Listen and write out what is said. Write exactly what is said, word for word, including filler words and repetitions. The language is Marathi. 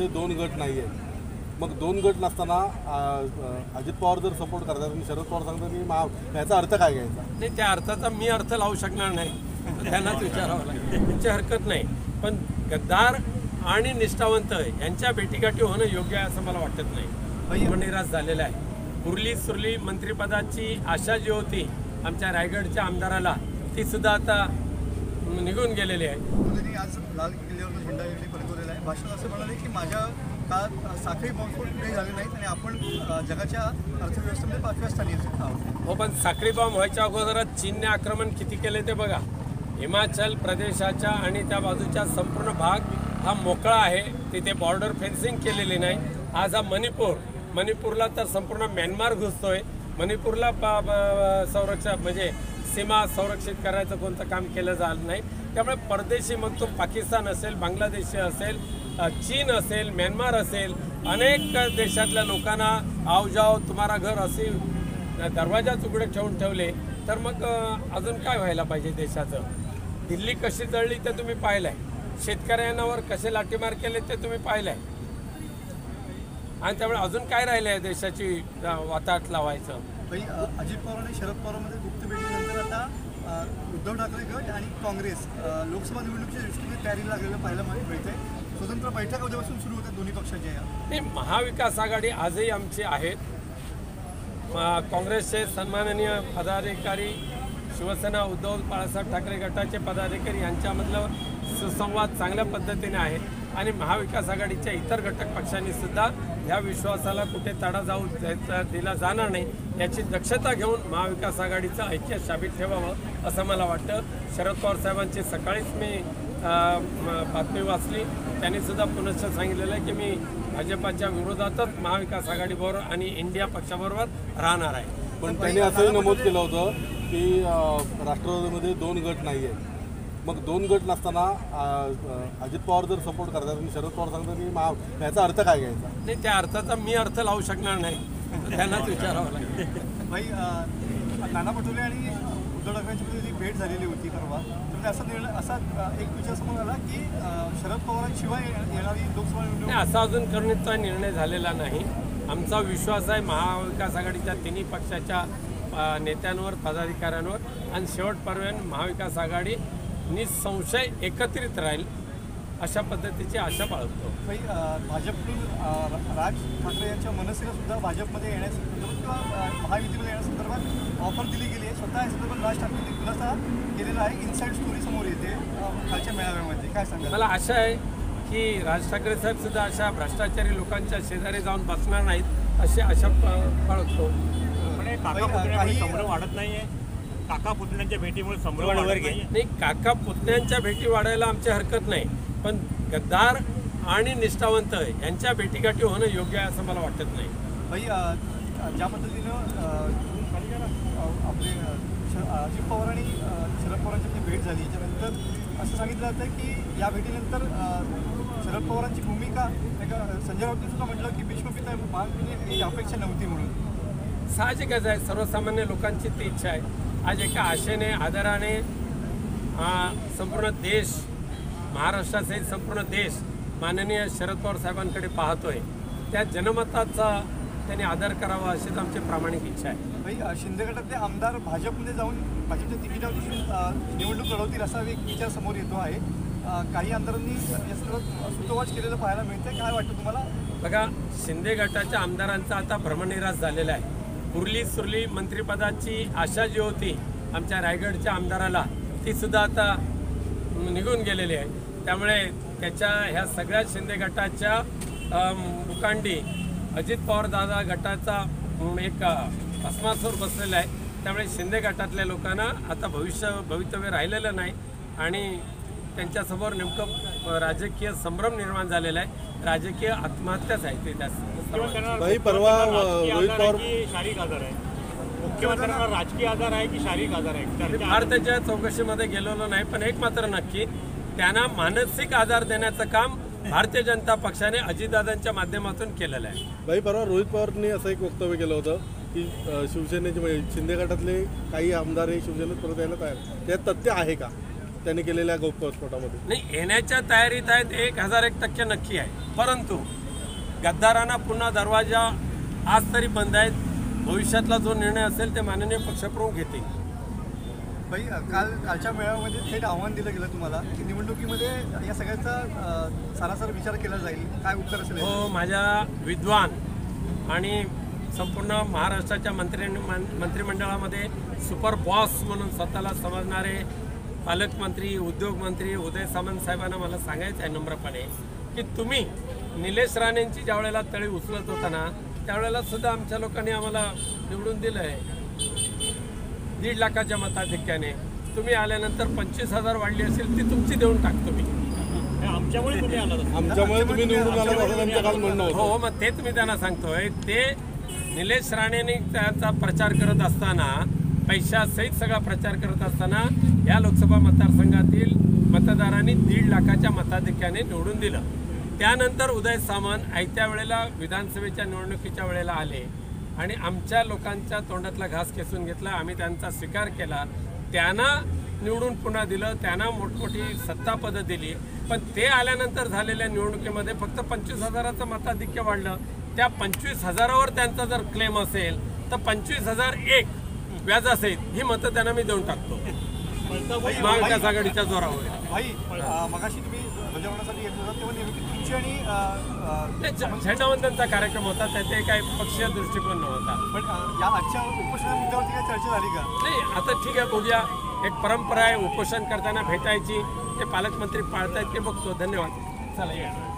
ते दोन गट नाही आहेत. मग दोन गट नसताना अजित पवार जर सपोर्ट करतात आणि शरद पवार सांगतात की महा याचा अर्थ काय घ्यायचा? नाही, त्या अर्थाचा मी अर्थ लावू शकणार नाही, त्यांनाच विचारावं लागेल. त्याची हरकत नाही, पण गद्दार आणि निष्ठावंत यांच्या भेटीगाठी होणं योग्य आहे असं मला वाटत नाही. निराश झालेला आहे. उरली सुरली मंत्रिपदाची आशा जी होती आमच्या रायगडच्या आमदाराला, ती सुद्धा आता निघून गेलेली आहे. मोदींनी आज लाल किल्ल्यावर झेंडा फडकवलेला आहे. भाषण असं म्हणाले की माझ्या काळात साखळी बॉम्बस्फोट कुठेही झाले नाहीत आणि आपण जगाच्या अर्थव्यवस्थेमध्ये पाचव्या स्थानी आहोत. हो, पण साखळी बॉम्ब व्हायच्या अगोदरच चीनने आक्रमण किती केले ते बघा. हिमाचल प्रदेशाच्या आणि त्या बाजूच्या संपूर्ण भाग हा मोकळा आहे, तिथे बॉर्डर फेन्सिंग केलेली नाही. आज हा मणिपूर मणिपूरला तर संपूर्ण म्यानमार घुसतोय. मणिपूरला संरक्षण म्हणजे सीमा संरक्षित करायचं कोणतं काम केलं झालं नाही. त्यामुळे परदेशी मग तो पाकिस्तान असेल, बांगलादेशी असेल, चीन असेल, म्यानमार असेल, अनेक देशातल्या लोकांना आओ जाओ तुम्हारा घर असे दरवाजाच उघडे ठेवून ठेवले तर मग अजून काय व्हायला पाहिजे देशाचं? दिल्ली कशी जळली ते तुम्ही पाहिलंय, शेतकऱ्यांवर कसे लाठीमार केले ते तुम्ही पाहिलंय, आणि त्यामुळे अजून काय राहिलं आहे देशाची वाताहत लावायचं? अजित पवार आणि शरद पवारमध्ये गुप्त भेटीनंतर आता उद्धव ठाकरे गट आणि काँग्रेस लोकसभा निवडणुकीच्या दृष्टीने तयारीला लागलेलं पाहायला मिळतंय. स्वतंत्र बैठक उद्यापासून सुरू होतात दोन्ही पक्षाच्या. नाही, महाविकास आघाडी आजही आमची आहेत. काँग्रेसचे सन्माननीय पदाधिकारी, शिवसेना उद्धव बाळासाहेब ठाकरे गटाचे पदाधिकारी यांच्यामधलं सुसंवाद चांगल्या पद्धतीने आहे आणि महाविकास आघाडीच्या इतर घटक पक्षांनी सुद्धा ह्या विश्वासाला कुठे तडा जाऊ दिला जाणार नाही याची दक्षता घेऊन महाविकास आघाडीचं ऐक्य शाबीत ठेवावं असं मला वाटतं. शरद पवार साहेबांची सकाळीच मी बातमी वाचली, त्यांनी सुद्धा पुनश्च सांगितलेलं आहे की मी भाजपाच्या विरोधातच महाविकास आघाडीबरोबर आणि इंडिया पक्षाबरोबर राहणार आहे. पण त्यांनी असंही नमूद केलं होतं की राष्ट्रवादीमध्ये दोन गट नाही आहेत. मग दोन गट नसताना अजित पवार जर सपोर्ट करतात आणि शरद पवार सांगतात की महा याचा अर्थ काय घ्यायचा? नाही, त्या अर्थाचा मी अर्थ लावू शकणार नाही, त्यांनाच विचारावं लागेल. भाई, नाना पटोले आणि उद्धव ठाकरेंची जी भेट झालेली होती परवा, तर असा निर्णय असा एक विचार समोर आला की शरद पवारांशिवाय येणारी लोकसभा निवडणूक. असा अजून करण्याचा निर्णय झालेला नाही. आमचा विश्वास आहे महाविकास आघाडीच्या तिन्ही पक्षाच्या नेत्यांवर, पदाधिकाऱ्यांवर, आणि शेवटपर्यंत महाविकास आघाडी निसंशय एकत्रित राहील अशा पद्धतीची आशा बाळगतो. भाई, भाजपकडून राज ठाकरे यांच्या मनसेला सुद्धा भाजपमध्ये येण्यासंदर्भात किंवा महायुतीमध्ये येण्यासंदर्भात ऑफर दिली गेली आहे. स्वतः या संदर्भात राज ठाकरेंनी खुलासा केलेला आहे. इनसाईड स्टोरी समोर येते खालच्या मेळाव्यामध्ये. काय सांगा? मला आशा आहे की राज ठाकरे साहेब सुद्धा अशा भ्रष्टाचारी लोकांच्या शेजारी जाऊन बसणार नाहीत अशी आशा बाळगतो. काही संभ्रम वाढत नाहीये. काका पुतण्यांच्या भेटीमुळे संभ्रम वाढत नाही. काका पुतण्यांच्या भेटी वाढायला आमची हरकत नाही, पण गद्दार आणि निष्ठावंत यांच्या भेटीगाठी होणं योग्य आहे असं मला वाटत नाही. भाई, ज्या पद्धतीनं आपले अजित पवार आणि शरद पवारांची जी भेट झाली त्याच्यानंतर असं सांगितलं जातं की या भेटीनंतर शरद पवारांची भूमिका संजय राऊतने सुद्धा म्हटलं की भीष्मपिता महान ही अपेक्षा नव्हती म्हणून. साहजिकच आहे, सर्वसामान्य लोकांची ती इच्छा आहे. आज एका आशेने, आदराने संपूर्ण देश, महाराष्ट्रासहित संपूर्ण देश माननीय शरद पवार साहेबांकडे पाहतोय. त्या जनमताचा त्यांनी आदर करावा अशीच आमची प्रामाणिक इच्छा आहे. भाई, शिंदे गटातले आमदार भाजपमध्ये जाऊन भाजपच्या तिकिटावर निवडणूक लढवतील असा एक विचार समोर येतो आहे. काही आमदारांनी या सर्वात सुतोवाच केलेलं पाहायला मिळतं. काय वाटतं तुम्हाला? बघा, शिंदे गटाच्या आमदारांचा आता भ्रमनिराश झालेला आहे. उरली सुरली मंत्रिपदाची आशा जी होती आमच्या रायगडच्या आमदाराला, ती सुद्धा आता निघून गेलेली आहे. त्यामुळे त्याच्या ह्या सगळ्या शिंदे गटाच्या मुकांडी अजित पवार दादा गटाचा एक भस्मासूर बसलेला आहे. त्यामुळे शिंदे गटातल्या लोकांना आता भविष्य भवितव्य राहिलेलं नाही आणि त्यांच्यासमोर नेमकं राजकीय संभ्रम निर्माण झालेला आहे. राजकीय आत्महत्याच आहे ते. भाई, परवा रोहित पवार शारीरिक आधार आहे, मुख्यमंत्र्यांना राजकीय आधार आहे की शारीरिक आधार आहे? फार त्याच्या चौकशीमध्ये गेलेलो नाही, पण एक मात्र नक्की, त्यांना मानसिक आधार देण्याचं काम भारतीय जनता पक्षाने अजितदादांच्या माध्यमातून केलेलं आहे. भाई, परवा रोहित पवारनी असं एक वक्तव्य केलं होतं की शिवसेनेचे शिंदे गटातले काही आमदार हे शिवसेनेत परत यायला तयार, त्यात तथ्य आहे का? त्यांनी केलेल्या गौप्यस्फोटामध्ये? नाही, येण्याच्या तयारीत आहेत, एक हजार एक टक्के नक्की आहे. परंतु गद्दारांना पुन्हा दरवाजा आज तरी बंद आहेत. भविष्यातला जो निर्णय असेल ते माननीय पक्षप्रमुख घेतील. भाई काल कालच्या मेळाव्यामध्ये थेट आव्हान दिलं गेलं तुम्हाला की निवडणुकीमध्ये या सगळ्याचा अ, सारासार विचार केला जाईल. काय उत्तर असेल? हो, माझ्या विद्वान आणि संपूर्ण महाराष्ट्राच्या मंत्री मंत्रिमंडळामध्ये सुपर बॉस म्हणून स्वतःला समजणारे पालकमंत्री, उद्योगमंत्री उदय सामंत साहेबांना मला सांगायचं आहे नम्रपणे की तुम्ही निलेश राणेंची ज्या वेळेला तळी उचलत होता ना, त्यावेळेला सुद्धा आमच्या लोकांनी आम्हाला निवडून दिलं आहे दीड लाखाच्या मताधिक्याने. तुम्ही आल्यानंतर पंचवीस हजार वाढली असेल ती तुमची देऊन टाकतो मी. आमच्यामुळे तुम्ही आला आमच्यामुळे तुम्ही निवडून आला असं त्यांचं काल म्हणणं होतं. हो, मग तेच मी त्यांना सांगतोय. ते निलेश राणेंनी त्यांचा प्रचार करत असताना, पैशासहित सगळा प्रचार करत असताना या लोकसभा मतदारसंघातील मतदारांनी दीड लाखाच्या मताधिक्याने निवडून दिलं. त्यानंतर उदय सामंत आयत्या वेळेला विधानसभेच्या निवडणुकीच्या वेळेला आले आणि आमच्या लोकांच्या तोंडातला घास खेचून घेतला. आम्ही त्यांचा स्वीकार केला, त्यांना निवडून पुन्हा दिलं, त्यांना मोठमोठी सत्तापदं दिली. पण ते आल्यानंतर झालेल्या निवडणुकीमध्ये फक्त पंचवीस हजाराचं मताधिक्य वाढलं. त्या पंचवीस हजारावर त्यांचा जर क्लेम असेल तर पंचवीस हजार एक व्याजासहित ही मतं त्यांना मी देऊन टाकतो महाविकास आघाडीच्या जोरावर. भाई अ, मगाशी तुम्ही ध्वजारोहणासाठी येत होता तेव्हा नेमकी तुमची आणि अ, अ, झेंडावंदनचा कार्यक्रम होता, त्याचे काही पक्षीय दृष्टिकोन नव्हता. पण अ, या आजच्या उपोषणा मुद्द्यावरती काय चर्चा झाली का? नाही, आता ठीक आहे, बघूया. एक परंपरा आहे उपोषण करताना भेटायची, ते पालकमंत्री पाळतायत ते बघतो. धन्यवाद. चला या.